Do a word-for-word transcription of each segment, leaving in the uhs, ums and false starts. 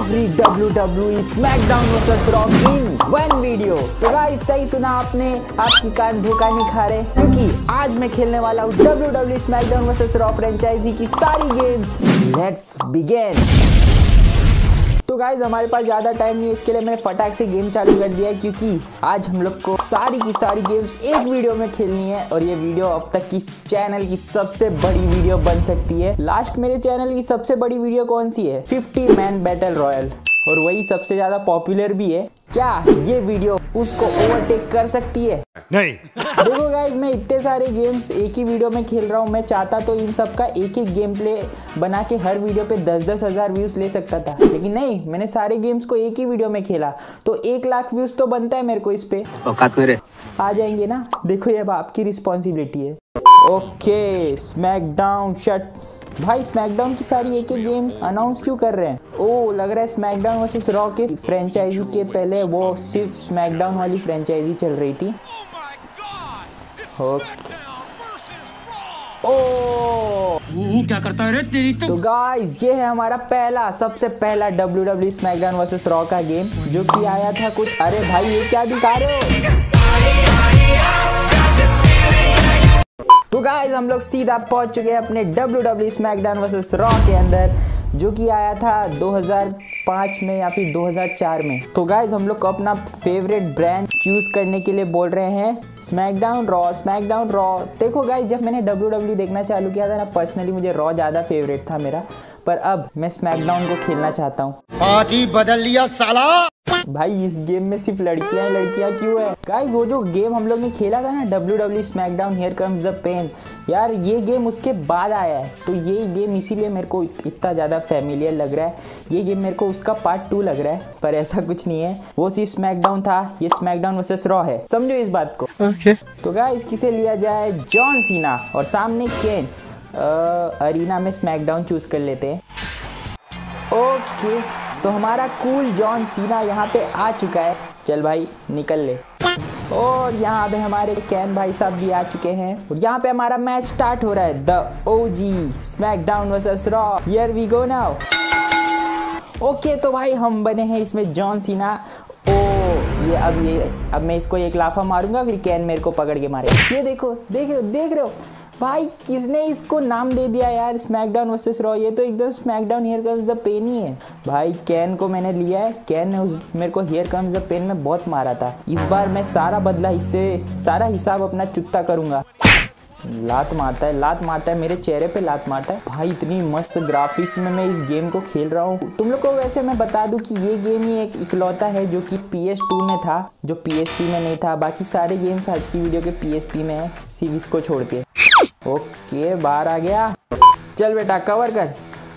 Every W W E SmackDown versus Raw in one video. तो guys सही सुना आपने, आपकी कान धोखा नहीं खा रहे, क्योंकि आज मैं खेलने वाला हूँ W W E SmackDown versus Raw franchise की सारी गेम्स। Let's begin. तो गाइज हमारे पास ज़्यादा टाइम नहीं है, इसके लिए मैंने फटाक से गेम चालू कर दिया है, क्योंकि आज हम लोग को सारी की सारी गेम्स एक वीडियो में खेलनी है और ये वीडियो अब तक की चैनल की सबसे बड़ी वीडियो बन सकती है। लास्ट मेरे चैनल की सबसे बड़ी वीडियो कौन सी है? फिफ्टी मैन बैटल रॉयल, और वही सबसे ज़्यादा पॉपुलर भी है। क्या ये वीडियो उसको ओवरटेक कर सकती है? नहीं। देखो गाइज, मैं इतने सारे गेम्स एक ही वीडियो में खेल रहा हूँ। मैं चाहता तो इन सब का एक एक गेम प्ले बना के हर वीडियो पे दस दस हजार व्यूज ले सकता था, लेकिन नहीं, मैंने सारे गेम्स को एक ही वीडियो में खेला, तो एक लाख व्यूज तो बनता है मेरे को। इस पे औकात मेरे आ जाएंगे ना। देखो ये अब आपकी रिस्पॉन्सिबिलिटी है। ओके, स्मैकडाउन शट भाई, स्मैकडाउन की सारी एक एक गेम्स अनाउंस क्यों कर रहे हैं? ओ, लग रहा है स्मैकडाउन वर्सेस रॉ के फ्रेंचाइजी के पहले वो सिर्फ स्मैकडाउन वाली फ्रेंचाइजी चल रही थी। ओके, ओ क्या करता है रे तेरी तो। तो गाइस, ये है हमारा पहला सबसे पहला W W E SmackDown versus Raw का गेम, जो कि आया था कुछ। अरे भाई, ये क्या दिखा रहे हो? तो गाइस, हम लोग सीधा पहुंच चुके हैं अपने W W E SmackDown versus Raw के अंदर, जो कि आया था दो हज़ार पाँच में या फिर दो हज़ार चार में। तो गाइस, हम लोग को अपना फेवरेट ब्रांड चूज करने के लिए बोल रहे हैं, स्मैकडाउन रॉ, स्मैकडाउन रॉ। देखो गाइस, जब मैंने डब्ल्यू डब्ल्यू ई देखना चालू किया था ना, पर्सनली मुझे रॉ ज़्यादा फेवरेट था मेरा, पर अब मैं स्मैकडाउन को खेलना चाहता हूँ। पार्टी बदल लिया साला। भाई, इस गेम में सिर्फ लड़कियां लड़कियां क्यों है? गाइस, वो जो गेम हम लोग ने खेला था ना, W W E SmackDown here comes the pain, यार ये गेम उसके बाद आया है, तो ये गेम इसीलिए मेरे को इतना ज़्यादा फैमिलियर लग रहा है। ये गेम मेरे को उसका पार्ट टू लग रहा है, पर ऐसा कुछ नहीं है, वो सिर्फ स्मैकडाउन था, ये स्मैकडाउन वर्सेस रॉ है, समझो इस बात को। Okay okay. तो गाइस, किसे लिया जाए? जॉन सीना और सामने केन। अरीना में स्मैकडाउन चूज कर लेते हैं। ओके, तो हमारा कूल जॉन सीना यहाँ पे आ चुका है। चल भाई, निकल ले। और यहाँ पे हमारे कैन भाई साहब भी आ चुके हैं, और यहाँ पे हमारा मैच स्टार्ट हो रहा है। The OG SmackDown versus Raw, here we go now. Okay, तो भाई हम बने हैं इसमें जॉन सीना। ओ ये अब ये अब मैं इसको एक लाफा मारूंगा, फिर कैन मेरे को पकड़ के मारे। ये देखो, देख रहे हो देख रहे हो भाई, किसने इसको नाम दे दिया यार, स्मैकडाउन वर्सेस रॉ। ये तो एकदम SmackDown here comes the pain ही है भाई। कैन को मैंने लिया है, कैन ने उस मेरे को हियर कम्स द पेन में बहुत मारा था। इस बार मैं सारा बदला, इससे सारा हिसाब अपना चुकता करूंगा। लात मारता है, लात मारता है, मेरे चेहरे पे लात मारता है भाई। इतनी मस्त ग्राफिक्स में मैं इस गेम को खेल रहा हूँ। तुम लोग को वैसे मैं बता दूं कि ये गेम ही एक इकलौता है जो कि पी एस टू में था, जो पी एस पी में नहीं था। बाकी सारे गेम्स आज की वीडियो के पी एस पी में है, सिर्फ इसको छोड़ के। ओके, बाहर आ गया। चल बेटा, कवर कर।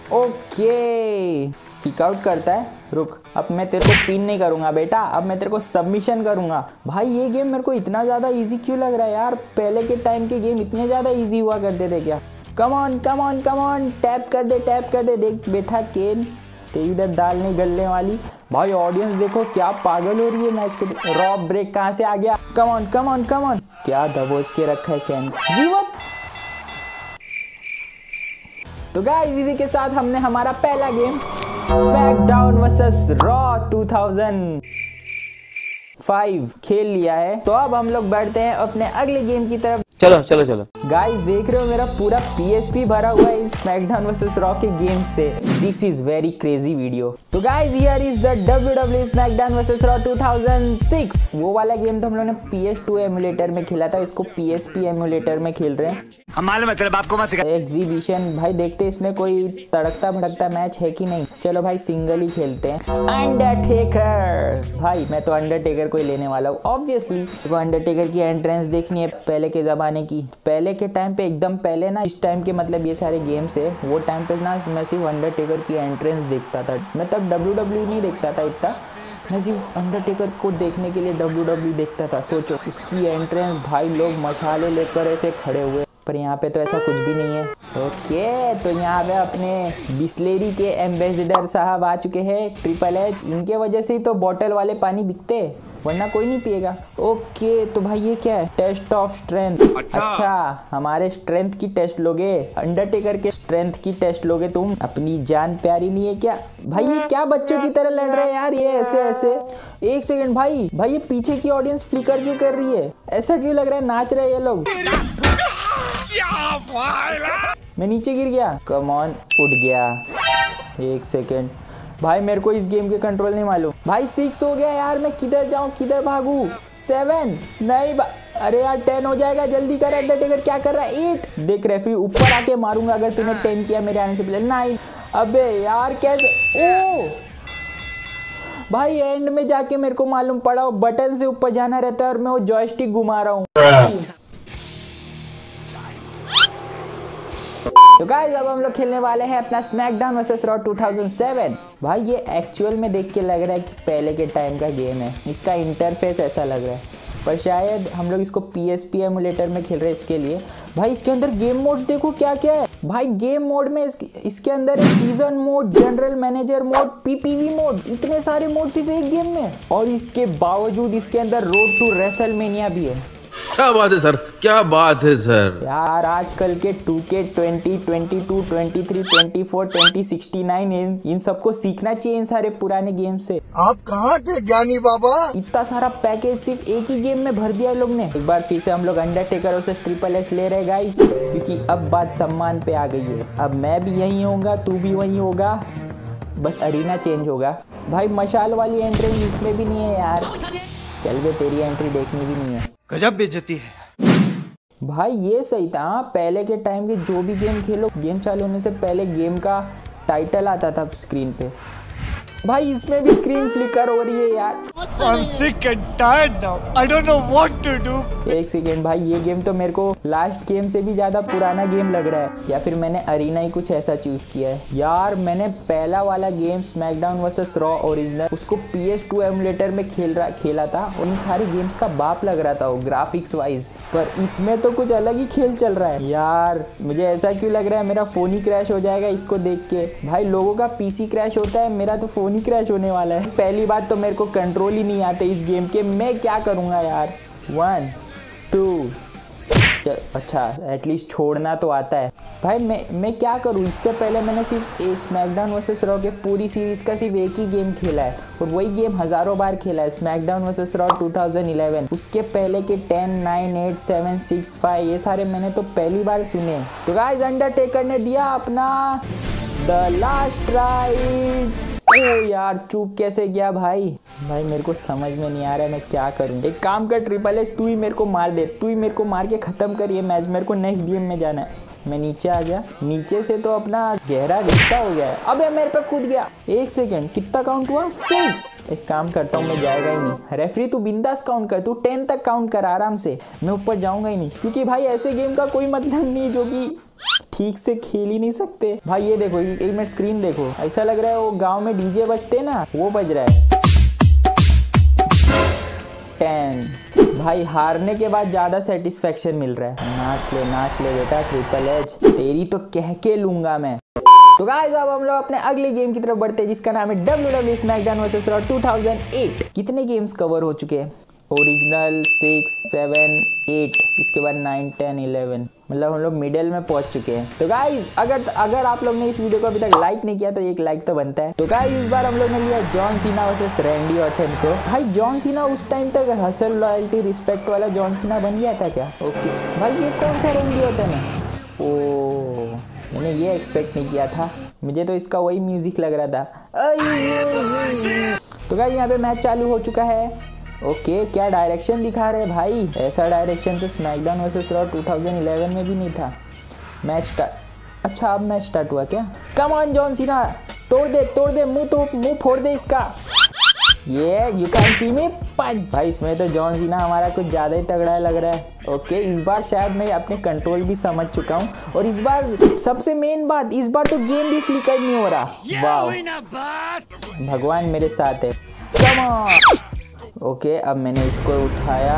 ओके, किक आउट करता है। रुक, अब मैं तेरे को पिन नहीं करूंगा बेटा, अब मैं तेरे को सबमिशन करूंगा। भाई, ये गेम मेरे को इतना ज़्यादा इजी क्यों लग रहा है यार? पहले के टाइम के गेम इतने ज़्यादा इजी हुआ करते थे क्या? Come on come on come on, tap कर दे टैप कर दे। देख बेटा केन, तेरी इधर दाल नहीं गलने वाली। भाई ऑडियंस देखो क्या पागल हो रही है मैच को। रॉ ब्रेक कहाँ से आ गया? Come on come on come on, क्या दबोच के रखा है कैन को। Give up. तो गाइस, इसी के साथ हमने हमारा पहला game SmackDown versus Raw two thousand five खेल लिया है। तो अब हम लोग बढ़ते हैं अपने अगले गेम की तरफ। चलो चलो चलो गाइस, देख रहे हो मेरा पूरा पी एस पी भरा हुआ है इन स्मैकडाउन वर्सेस रॉ के गेम्स से। This is very crazy video. तो guys, here is the W W E SmackDown versus Raw two thousand six. वो वाला गेम तो हम लोगों ने पी एस टू एमुलेटर में खेला था, इसको पी एस पी एमुलेटर में खेल रहे हैं। हमारे मतलब आपको मत सिखा। एग्जीबिशन भाई, देखते इसमें कोई तड़कता भड़कता मैच है कि नहीं। चलो भाई, सिंगल ही खेलते हैं। अंडरटेकर भाई, मैं तो अंडरटेकर को ही लेने वाला हूँ ऑब्वियसली। तो अंडरटेकर की एंट्रेंस देखनी है पहले के जमाने की। पहले के टाइम पे, एकदम पहले ना, इस टाइम के मतलब ये सारे गेम्स है, वो टाइम पे ना मैं सिर्फ अंडरटेकर की एंट्रेंस देखता था। मैं तब डब्ल्यू डब्ल्यू ई नहीं देखता था इतना, मैं सिर्फ अंडरटेकर को देखने के लिए डब्ल्यू डब्ल्यू ई देखता था। सोचो उसकी एंट्रेंस, भाई लोग मशाले लेकर ऐसे खड़े हुए, पर यहाँ पे तो ऐसा कुछ भी नहीं है। ओके, तो यहाँ पे अपने बिस्लेरी के एम्बेसडर साहब आ चुके हैं, ट्रिपल एच। इनके वजह से ही तो बॉटल वाले पानी बिकते। वरना कोई नहीं पिएगा। ओके तो भाई ये क्या है, टेस्ट ऑफ स्ट्रेंथ। अच्छा, अच्छा हमारे स्ट्रेंथ की टेस्ट लोगे, अंडरटेकर के स्ट्रेंथ की टेस्ट लोगे तुम? अपनी जान प्यारी नहीं है क्या भाई? ये क्या बच्चों की तरह लड़ रहे हैं यार, ये ऐसे ऐसे। एक सेकंड भाई, भाई ये पीछे की ऑडियंस फ्लिकर क्यों कर रही है? ऐसा क्यों लग रहा है नाच रहे हैं ये लोग? मैं नीचे गिर गया, कम ऑन, उठ गया। एक सेकेंड भाई, मेरे को इस गेम के कंट्रोल नहीं मालूम। भाई सिक्स हो गया यार, मैं किधर जाऊं किधर भागू? सेवन नहीं, अरे यार टेन हो जाएगा, जल्दी कर अंडरटेकर। क्या कर रहा है? एट। देख रेफरी, ऊपर आके मारूंगा अगर तूने टेन किया मेरे आने से पहले। नाइन। अबे यार कैसे? ओ भाई एंड में जाके मेरे को मालूम पड़ा बटन से ऊपर जाना रहता है और मैं वो जॉयस्टिक घुमा रहा हूँ। तो गाइस अब हम लोग खेलने वाले हैं अपना SmackDown versus Raw two thousand seven. भाई ये एक्चुअल में देख के लग रहा है कि पहले के टाइम का गेम है, इसका इंटरफेस ऐसा लग रहा है, पर शायद हम लोग इसको पीएसपी एमुलेटर में खेल रहे हैं इसके लिए। भाई इसके अंदर गेम मोड्स देखो क्या क्या है। भाई गेम मोड में इसके, इसके अंदर season mode, general manager mode, PPV mode, इतने सारे मोड सिर्फ एक गेम में। और इसके बावजूद इसके अंदर रोड टू रेसलमेनिया भी है। क्या बात है सर, क्या बात है सर। यार आजकल के two K, twenty, twenty two, twenty three, twenty four, twenty sixty nine इन, इन सबको सीखना चाहिए इन सारे पुराने गेम से। आप कहाँ थे ज्ञानी बाबा? इतना सारा पैकेज सिर्फ एक ही गेम में भर दिया लोग ने। एक बार फिर से हम लोग अंडरटेकर वर्सेस ट्रिपल एस ले रहे गाइस, क्योंकि अब बात सम्मान पे आ गई है। अब मैं भी यहीं होऊंगा, तू भी वहीं होगा, बस अरीना चेंज होगा। भाई मशाल वाली एंट्री इसमें भी नहीं है यार। चल बे, तेरी एंट्री देखनी भी नहीं है। गजब बेइज्जती है भाई। ये सही था, पहले के टाइम के जो भी गेम खेलो, गेम चालू होने से पहले गेम का टाइटल आता था स्क्रीन पे। भाई इसमें भी स्क्रीन फ्लिकर हो रही है यार। I'm sick and tired now. I don't know what to do. एक सेकेंड भाई, ये गेम तो मेरे को लास्ट गेम से भी ज्यादा पुराना गेम लग रहा है, या फिर मैंने अरीना ही कुछ ऐसा चूज किया है यार। मैंने पहला वाला game SmackDown versus Raw original, उसको पी एस टू एमुलेटर में खेल रहा खेला था और इन सारे गेम्स का बाप लग रहा था वो ग्राफिक्स वाइज, पर इसमें तो कुछ अलग ही खेल चल रहा है यार। मुझे ऐसा क्यों लग रहा है मेरा फोन ही क्रैश हो जाएगा इसको देख के। भाई लोगों का पीसी क्रैश होता है, मेरा तो फोन ही क्रैश होने वाला है। पहली बात तो मेरे को कंट्रोल ही नहीं आते इस गेम के, मैं क्या करूंगा यार। वन टू, अच्छा एटलीस्ट छोड़ना तो आता है। भाई मैं मैं क्या करूं? इससे पहले मैंने सिर्फ स्मैकडाउन वर्सेस रॉ के पूरी सीरीज का सिर्फ एक ही गेम खेला है और वही गेम हजारों बार खेला है, SmackDown versus Raw two thousand eleven. उसके पहले के ten, nine, eight, seven, six, five ये सारे मैंने तो पहली बार सुने। तो गाइस अंडरटेकर ने दिया अपना द लास्ट राइड। ओ यार चूक कैसे गया भाई? भाई मेरे को समझ में नहीं आ रहा है मैं क्या करूं। एक काम कर ट्रिपल एस, तू ही मेरे को मार दे, तू ही मेरे को मार के खत्म कर ये मैच। मेरे को नेक्स्ट गेम में जाना है। मैं नीचे आ गया, नीचे से तो अपना गहरा रिश्ता हो गया है। अबे मेरे पे कूद गया। एक सेकेंड, कितना काउंट हुआ? सिक्स। एक काम करता हूँ, मैं जाएगा ही नहीं। रेफरी तू बिंदास काउंट कर, तू टेन तक काउंट कर आराम से, मैं ऊपर जाऊंगा ही नहीं, क्योंकि भाई ऐसे गेम का कोई मतलब नहीं जो कि ठीक से खेल ही नहीं सकते। भाई ये देखो, एक मिनट स्क्रीन देखो, ऐसा लग रहा है वो गांव में डीजे बजते ना, वो बज रहा है। टेन। भाई हारने के बाद ज्यादा सेटिस्फेक्शन मिल रहा है। नाच ले नाच ले बेटा ट्रिपल एच, तेरी तो कह के लूंगा मैं। तो गाइस अब हम लोग अपने अगले गेम की तरफ बढ़ते हैं जिसका नाम है W W E SmackDown versus Raw two thousand eight. कितने गेम्स कवर हो चुके हैं? ओरिजिनल सिक्स, सेवन, एट, इसके बाद नाइन, टेन, इलेवन, मतलब हम लोग मिडिल में पहुंच चुके हैं। तो गाइज अगर अगर आप लोग ने इस वीडियो को अभी तक लाइक नहीं किया तो एक लाइक तो बनता है। तो गाइज इस बार हम लोग ने लिया John Cena versus Randy Orton को। भाई जॉन सीना उस टाइम तक हसल, लॉयल्टी, रिस्पेक्ट वाला जॉन सीना बन गया था क्या? ओके भाई ये कौन सा रैंडी ऑर्टन है? ओ मैंने ये एक्सपेक्ट नहीं किया था, मुझे तो इसका वही म्यूजिक लग रहा था। तो गाइज यहाँ पे मैच चालू हो चुका है। ओके okay, क्या डायरेक्शन दिखा रहे भाई? ऐसा डायरेक्शन तो SmackDown versus Raw two thousand eleven में भी नहीं था। मैच स्टार्ट, अच्छा अब मैच स्टार्ट हुआ क्या? कम ऑन जॉन सीना, तोड़ दे तोड़ दे, मुंह तो मुंह फोड़ दे इसका। ये यू कैन सी मी पंच। भाई इसमें तो जॉन सीना हमारा कुछ ज़्यादा ही तगड़ा लग रहा है। ओके okay, इस बार शायद मैं अपने कंट्रोल भी समझ चुका हूँ और इस बार सबसे मेन बात, इस बार तो गेम भी फ्लिकर नहीं हो रहा। वाह भगवान मेरे साथ है। Come on. ओके okay, अब मैंने इसको उठाया।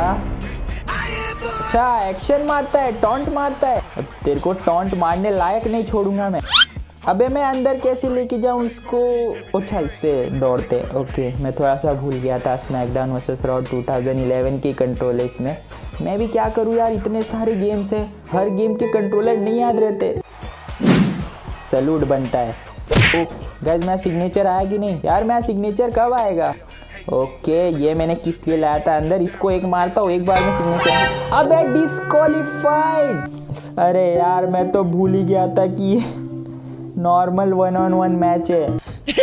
अच्छा एक्शन मारता है, टॉन्ट मारता है। अब तेरे को टॉन्ट मारने लायक नहीं छोड़ूंगा मैं। अबे मैं अंदर कैसे लेके जाऊँ इसको? अच्छा इससे दौड़ते। ओके मैं थोड़ा सा भूल गया था, SmackDown versus Raw two thousand eleven की कंट्रोल है इसमें। मैं भी क्या करूँ यार, इतने सारे गेम्स है, हर गेम के कंट्रोलर नहीं याद रहते। सैल्यूट बनता है। ओ गाइस मेरा सिग्नेचर आया कि नहीं यार? मेरा सिग्नेचर कब आएगा? ओके ये मैंने किस लिए लाया था अंदर, इसको एक मारता हूँ एक बार में सिग्नेचर। अबे डिस्क्वालीफाइड। अरे यार मैं तो भूल ही गया था कि normal one on one match है।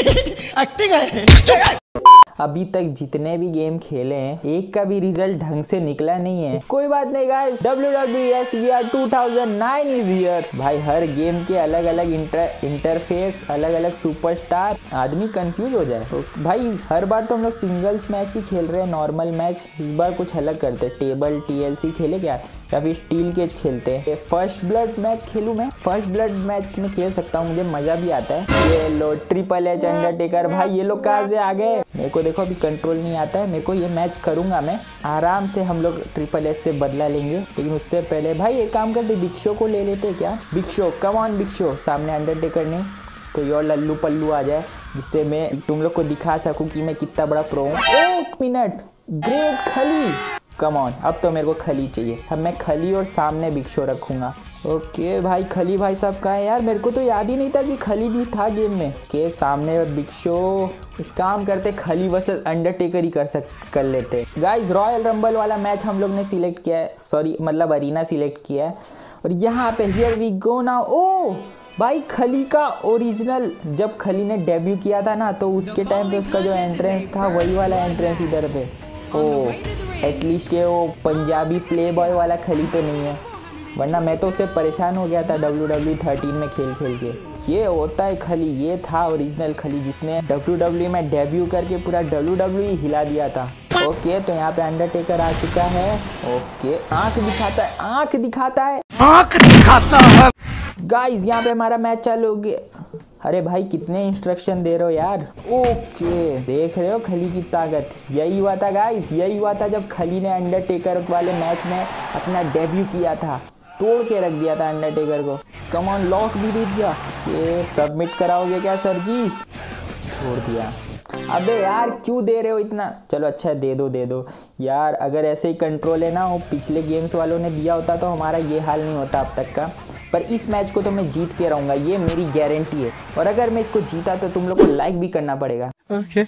एक्टिंग है। अभी तक जितने भी गेम खेले हैं एक का भी रिजल्ट ढंग से निकला नहीं है। कोई बात नहीं guys, W W E S V R two thousand nine is here. भाई हर गेम के अलग अलग इंटर इंटरफेस, अलग अलग सुपरस्टार, आदमी कंफ्यूज हो जाए। तो भाई हर बार तो हम लोग सिंगल्स मैच ही खेल रहे हैं, नॉर्मल मैच। इस बार कुछ अलग करते हैं, टेबल टी एल सी खेले क्या या फिर स्टील केज खेलते हैं। फर्स्ट ब्लड मैच खेलूं मैं? फर्स्ट ब्लड मैच में खेल सकता हूँ, मुझे मजा भी आता है। ये लो ट्रिपल एच अंडरटेकर, भाई ये लोग कहाँ से आ गए? मेरे को देखो अभी कंट्रोल नहीं आता है मेरे को। ये मैच करूंगा मैं आराम से, हम लोग ट्रिपल एच से बदला लेंगे। लेकिन उससे पहले भाई एक काम करते, बिग शो को ले लेते क्या? Big Show come on Big Show. सामने अंडरटेकर नहीं कोई और लल्लू पल्लू आ जाए जिससे मैं तुम लोग को दिखा सकूं कि मैं कितना बड़ा प्रो हूँ। एक मिनट, ग्रेट खली, कम ऑन। अब तो मेरे को खली चाहिए, अब मैं खली और सामने बिग शो रखूंगा। ओके भाई खली भाई साहब कहाँ है यार? मेरे को तो याद ही नहीं था कि खली भी था गेम में। के सामने बिग शो। एक काम करते, खली वर्सेस अंडरटेकर ही कर सक कर लेते गाइस। रॉयल रंबल वाला मैच हम लोग ने सिलेक्ट किया है, सॉरी मतलब अरीना सिलेक्ट किया है। और यहाँ पे हियर वी गो नाउ। ओ भाई खली का ओरिजिनल, जब खली ने डेब्यू किया था ना तो उसके टाइम पे उसका जो एंट्रेंस था वही वाला एंट्रेंस इधर पे। ओ एटलीस्ट ये वो पंजाबी प्ले बॉय वाला खली तो नहीं है, वरना मैं तो उससे परेशान हो गया था डब्ल्यू डब्ल्यू थर्टीन में खेल खेल के। ये होता है खली, ये था ओरिजिनल खली जिसने डब्ल्यू डब्ल्यू में डेब्यू करके पूरा डब्ल्यू डब्ल्यू ही हिला दिया था। ओके तो यहाँ पे अंडरटेकर आ चुका है। ओके आंख दिखाता है, आंख दिखाता है, आंख दिखाता है। गाइस यहाँ पे हमारा मैच चालू हो गया। अरे भाई कितने इंस्ट्रक्शन दे रहे हो यार। ओके देख रहे हो खली की ताकत। यही हुआ था गाइस, यही हुआ था जब खली ने अंडरटेकर वाले मैच में अपना डेब्यू किया था, तोड़ के रख दिया था अंडरटेकर को। कम ऑन लॉक भी दे दिया। ये सबमिट कराओगे क्या सर जी? छोड़ दिया। अबे यार क्यों दे रहे हो इतना? चलो अच्छा दे दो दे दो यार। अगर ऐसे ही कंट्रोल है ना, वो पिछले गेम्स वालों ने दिया होता तो हमारा ये हाल नहीं होता अब तक का। पर इस मैच को तो मैं जीत के रहूँगा, ये मेरी गारंटी है। और अगर मैं इसको जीता तो तुम लोग को लाइक भी करना पड़ेगा। ओके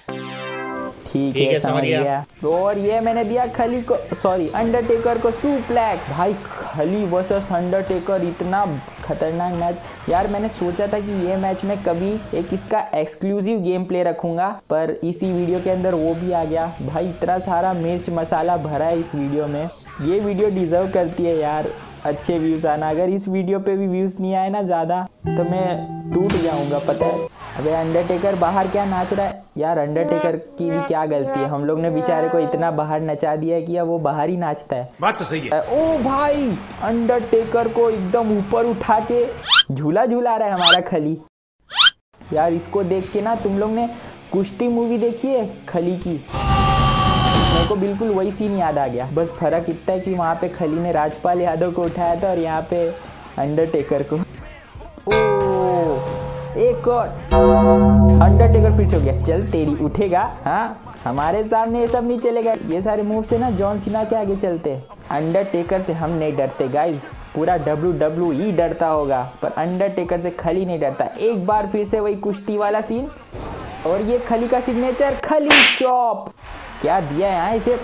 ठीक है, समझ गया। और ये मैंने दिया खली को, सॉरी अंडरटेकर को सुप्लेक्स। भाई खली वर्सेस अंडरटेकर, इतना खतरनाक मैच यार। मैंने सोचा था कि ये मैच में कभी एक इसका एक्सक्लूसिव गेम प्ले रखूंगा, पर इसी वीडियो के अंदर वो भी आ गया। भाई इतना सारा मिर्च मसाला भरा है इस वीडियो में, ये वीडियो डिजर्व करती है यार अच्छे व्यूज आना। अगर इस वीडियो पे भी व्यूज नहीं आए ना ज़्यादा तो मैं टूट जाऊंगा, पता है। अबे अंडरटेकर बाहर क्या नाच रहा है यार? अंडरटेकर की भी क्या गलती है? हम लोग ने बेचारे को इतना बाहर नचा दिया है कि अब वो बाहर ही नाचता है। बात तो सही है। ओ भाई अंडरटेकर को एकदम ऊपर उठा के झूला झूला रहा है हमारा खली यार। इसको देख के ना, तुम लोग ने कुश्ती मूवी देखी है खली की? मेरे को बिल्कुल वही सीन याद आ गया। बस फर्क इतना है कि वहाँ पे खली ने राजपाल यादव को उठाया था और यहाँ पे अंडरटेकर को। ओ एक और अंडरटेकर फिर से हो गया। चल तेरी उठेगा? हाँ हमारे सामने ये सब नहीं चलेगा। ये सारे मूव से ना जॉन सीना के आगे चलते। अंडरटेकर से हम नहीं डरते गाइज, पूरा डब्ल्यू डब्ल्यू ई डरता होगा, पर अंडरटेकर से खली नहीं डरता। एक बार फिर से वही कुश्ती वाला सीन, और ये खली का सिग्नेचर खली चॉप। क्या दिया है यहाँ इसे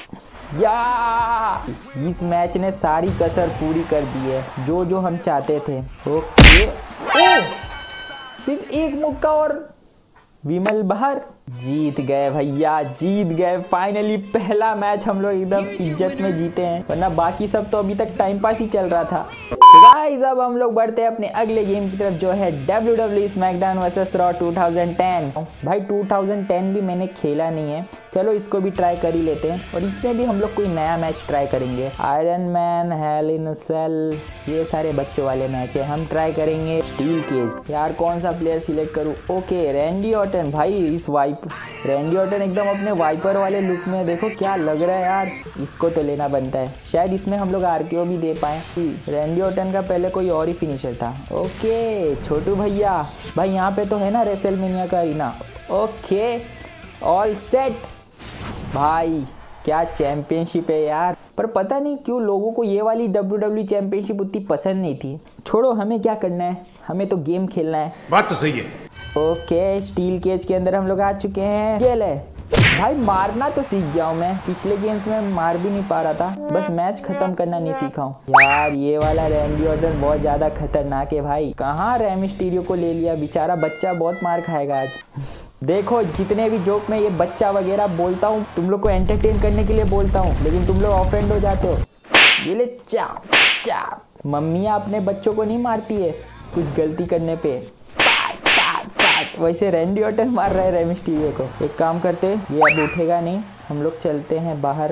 या। इस मैच ने सारी कसर पूरी कर दी है, जो जो हम चाहते थे। ओके ओ सिर्फ एक मुक्का और विमल बाहर। जीत गए भैया, जीत गए फाइनली। पहला मैच हम लोग एकदम इज्जत में जीते हैं, वरना बाकी सब तो अभी तक टाइम पास ही चल रहा था। गाइस अब हम लोग बढ़ते हैं अपने अगले गेम की तरफ, जो है W W SmackDown versus Raw two thousand ten. भाई टू थाउजेंड टेन भी मैंने खेला नहीं है, चलो इसको भी ट्राई कर ही लेते हैं। और इसमें भी हम लोग कोई नया मैच ट्राई करेंगे। Iron man, hell in a cell, ये सारे बच्चों वाले मैच है। हम ट्राई करेंगे स्टील केज। यार कौन सा प्लेयर सिलेक्ट करूँ? Okay Randy Orton. भाई इस वाई वाइप रैंडी ऑर्टन एकदम अपने वाइपर वाले लुक में, देखो क्या लग रहा है यार। इसको तो लेना बनता है, शायद इसमें हम लोग आरकेओ भी दे पाए। रैंडी ऑर्टन का पहले कोई और ही फिनिशर था। ओके छोटू भैया, भाई यहाँ पे तो है ना रेसलमेनिया का अरीना। ओके ऑल सेट भाई, क्या चैंपियनशिप है यार। पर पता नहीं क्यों लोगों को ये वाली डब्ल्यू डब्ल्यू चैंपियनशिप उतनी पसंद नहीं थी। छोड़ो, हमें क्या करना है, हमें तो गेम खेलना है। बात तो सही है। ओके स्टील केज के अंदर हम लोग आ चुके हैं। खेल है भाई, मारना तो सीख गया हूँ मैं, पिछले गेम्स में मार भी नहीं पा रहा था, बस मैच खत्म करना नहीं सीखा हूँ यार। ये वाला रैंडी ऑर्टन बहुत ज्यादा खतरनाक है भाई। कहाँ रे मिस्टीरियो को ले लिया, बेचारा बच्चा बहुत मार खाएगा आज। देखो जितने भी जोक में ये बच्चा वगैरह बोलता हूँ, तुम लोग को एंटरटेन करने के लिए बोलता हूँ, लेकिन तुम लोग ऑफेंड हो जाते हो। ये ले चाप चाप। मम्मियाँ अपने बच्चों को नहीं मारती है कुछ गलती करने पे। पाट, पाट, पाट। वैसे रैंडी ऑर्टन मार रहा है रे मिस्टीरियो को। एक काम करते, ये अब उठेगा नहीं, हम लोग चलते हैं बाहर।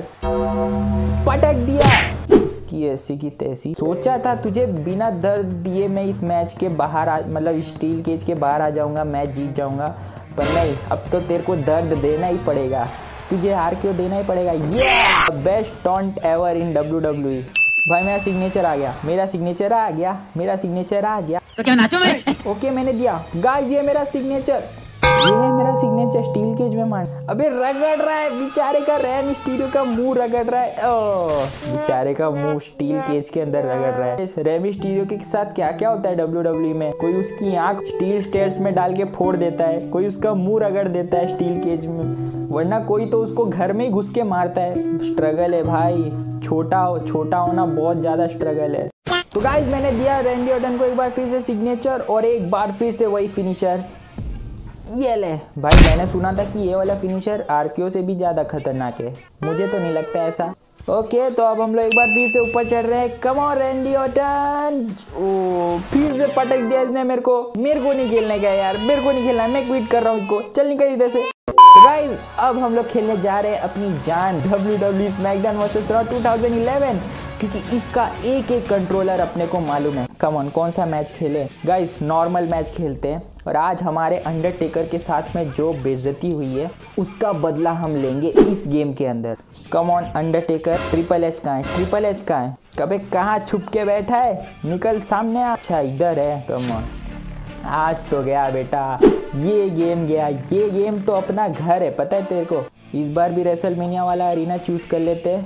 पटक दिया इसकी ऐसी की तैसी। सोचा था तुझे बिना दर्द दिए मैं इस मैच के बाहर आ, मतलब स्टील केज के बाहर आ जाऊंगा, मैच जीत जाऊंगा, पर नहीं, अब तो तेरे को दर्द देना ही पड़ेगा, तुझे हार क्यों देना ही पड़ेगा। ये best taunt ever in W W E. भाई मेरा सिग्नेचर आ गया, मेरा सिग्नेचर आ गया, मेरा सिग्नेचर आ गया। तो क्या नाचो मैं? ओके मैंने दिया। गाइस ये मेरा सिग्नेचर, ये है मेरा सिग्नेचर स्टील केज में मार। अबे रगड़ रहा है बेचारे का, रे मिस्टीरियो का मुंह रगड़ रहा है। ओ बेचारे का मुंह स्टील केज के अंदर रगड़ रहा है। रे मिस्टीरियो के साथ क्या क्या होता है डब्ल्यू डब्ल्यू में, कोई उसकी आंख स्टील स्टेयर्स में डाल के फोड़ देता है, कोई उसका मुंह रगड़ देता है स्टील केज में, वरना कोई तो उसको घर में ही घुस के मारता है। स्ट्रगल है भाई, छोटा हो छोटा होना बहुत ज्यादा स्ट्रगल है। तो गाइस मैंने दिया रैंडी ऑर्टन को एक बार फिर से सिग्नेचर और एक बार फिर से वही फिनिशर। ये ले भाई, मैंने सुना था कि ये वाला फिनिशर आरकेओ से भी ज्यादा खतरनाक है, मुझे तो नहीं लगता ऐसा। ओके तो अब हम लोग एक बार फिर से ऊपर चढ़ रहे हैं। Come on Randy Orton. ओ फिर से पटक दिया इसने मेरे को। मेरे को नहीं खेलने का यार, मेरे को नहीं खेलना, मैं क्विट कर रहा हूँ इसको, चल निकल इधर से। तो गाइस अब हम लोग खेलने जा रहे हैं अपनी जान W W SmackDown versus Raw two thousand eleven, क्योंकि इसका एक एक कंट्रोलर अपने को मालूम है। कम ऑन कौन सा मैच खेले गाइस, नॉर्मल मैच खेलते हैं, और आज हमारे अंडरटेकर के साथ में जो बेइज्जती हुई है उसका बदला हम लेंगे इस गेम के अंदर। Come on Undertaker. Triple H कहाँ है, ट्रिपल एच कहाँ है, कभी कहाँ छुप के बैठा है, निकल सामने आ। अच्छा इधर है। कम ऑन, आज तो गया बेटा, ये गेम गया, ये गेम तो अपना घर है पता है तेरे को। इस बार भी रेसलमेनिया वाला अरीना चूज कर लेते।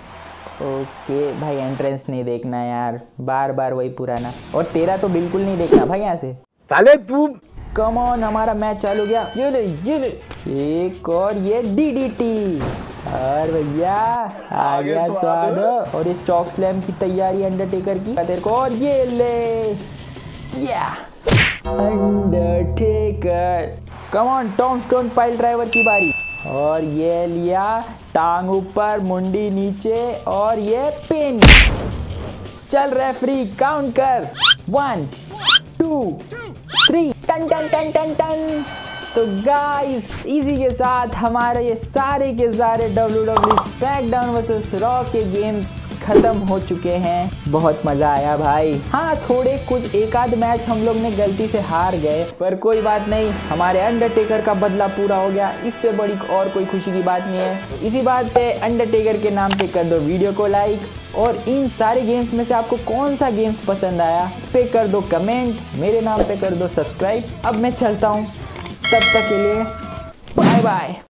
ओके भाई एंट्रेंस नहीं देखना यार, बार बार वही पुराना, और तेरा तो बिल्कुल नहीं देखना भाई यहाँ से। साले तू। कम ऑन, हमारा मैच चालू गया। ये ले ये ले एक और ये डीडीटी, और भैया आ गया स्वाद। और ये चॉक स्लैम की तैयारी अंडरटेकर की तेरे को, और ये ले या Undertaker. Come on tombstone pile driver की बारी, और ये लिया टांग ऊपर मुंडी नीचे, और ये पिन। चल रेफरी काउंट कर, वन टू थ्री, टन टन टन टन टन। तो गाइस इसी के साथ हमारे ये सारे के सारे W W SmackDown versus Raw के गेम्स खत्म हो चुके हैं। बहुत मजा आया भाई। हाँ थोड़े कुछ एक आध मैच हम लोग ने गलती से हार गए, पर कोई बात नहीं, हमारे अंडरटेकर का बदला पूरा हो गया, इससे बड़ी और कोई खुशी की बात नहीं है। इसी बात पे अंडरटेकर के नाम पे कर दो वीडियो को लाइक, और इन सारे गेम्स में से आपको कौन सा गेम्स पसंद आया इस पे कर दो कमेंट, मेरे नाम पे कर दो सब्सक्राइब। अब मैं चलता हूँ, तब तक के लिए बाय बाय।